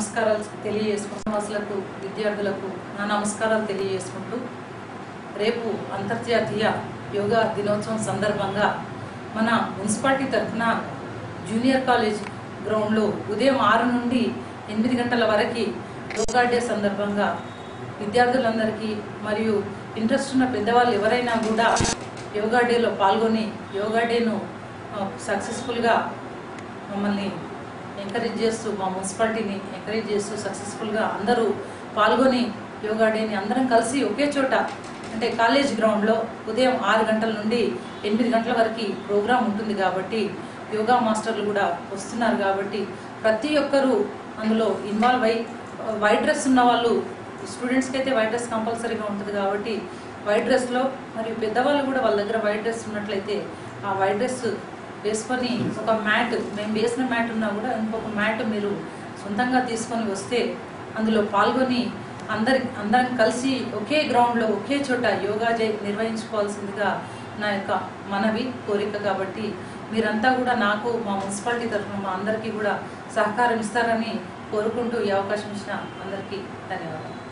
నమస్కారాలు తెలియజేసుకుంటూ విద్యార్థులకు నా నమస్కారాలు తెలియజేసుకుంటూ రేపు అంతర్జాతీయ యోగా దినోత్సవం సందర్భంగా మన మున్సిపాలిటీ తరఫున జూనియర్ కాలేజ్ గ్రౌండ్లో ఉదయం 6 నుండి 8 గంటల వరకు యోగా డే సందర్భంగా విద్యార్థులందరికీ మరియు ఇంట్రెస్ట్ ఉన్న పెద్దవాళ్ళు ఎవరైనా కూడా యోగా డేలో పాల్గొని యోగా డేను సక్సెస్ఫుల్గా మమ్మల్ని ఎంకరేజ్ చేస్తూ మా మున్సిపాలిటీని ఎంకరేజ్ చేస్తూ సక్సెస్ఫుల్గా అందరూ పాల్గొని యోగా డేని అందరం కలిసి ఒకే చోట అంటే కాలేజ్ గ్రౌండ్లో ఉదయం 6 గంటల నుండి 8 గంటల వరకు ప్రోగ్రాం ఉంటుంది కాబట్టి యోగా మాస్టర్లు కూడా వస్తున్నారు కాబట్టి ప్రతి ఒక్కరూ అందులో ఇన్వాల్వ్ అయ్యి వైట్ డ్రెస్ ఉన్న వాళ్ళు స్టూడెంట్స్కి అయితే వైట్ డ్రెస్ కంపల్సరీగా ఉంటుంది కాబట్టి వైట్ డ్రెస్లో మరియు పెద్దవాళ్ళు కూడా వాళ్ళ దగ్గర వైట్ డ్రెస్ ఉన్నట్లయితే ఆ వైట్ డ్రెస్ వేసుకొని ఒక మ్యాట్ మేము వేసిన మ్యాట్ ఉన్నా కూడా ఇంకొక మ్యాట్ మీరు సొంతంగా తీసుకొని వస్తే అందులో పాల్గొని అందరం కలిసి ఒకే గ్రౌండ్లో ఒకే చోట యోగా నిర్వహించుకోవాల్సిందిగా నా యొక్క మనవి కోరిక కాబట్టి మీరంతా కూడా నాకు మా మున్సిపాలిటీ తరఫున మా అందరికీ కూడా సహకారం ఇస్తారని కోరుకుంటూ ఈ అవకాశం ఇచ్చిన అందరికీ ధన్యవాదాలు.